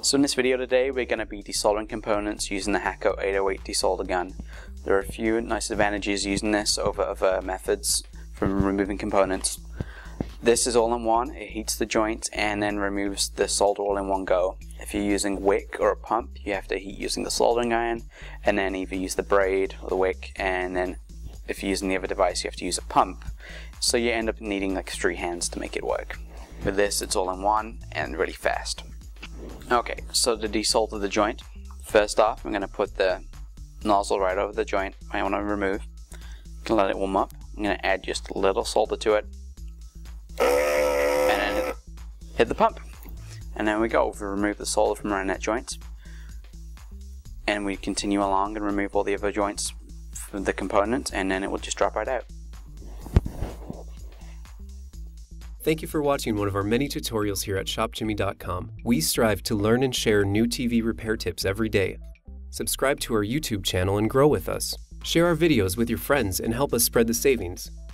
So in this video today we're going to be desoldering components using the Hakko 808 desolder gun. There are a few nice advantages using this over other methods for removing components. This is all in one, it heats the joint and then removes the solder all in one go. If you're using wick or a pump, you have to heat using the soldering iron and then either use the braid or the wick, and then if you're using the other device you have to use a pump. So you end up needing like 3 hands to make it work. With this it's all in one and really fast. Okay, so to desolder the joint, first off I'm going to put the nozzle right over the joint I want to remove. I'm going to let it warm up. I'm going to add just a little solder to it and then hit the pump. And then we go, we remove the solder from around that joint and we continue along and remove all the other joints from the component, and then it will just drop right out. Thank you for watching one of our many tutorials here at ShopJimmy.com. We strive to learn and share new TV repair tips every day. Subscribe to our YouTube channel and grow with us. Share our videos with your friends and help us spread the savings.